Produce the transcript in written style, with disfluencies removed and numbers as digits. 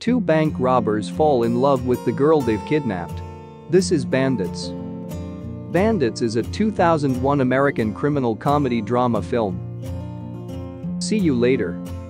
Two bank robbers fall in love with the girl they've kidnapped. This is Bandits. Bandits is a 2001 American criminal comedy drama film. See you later.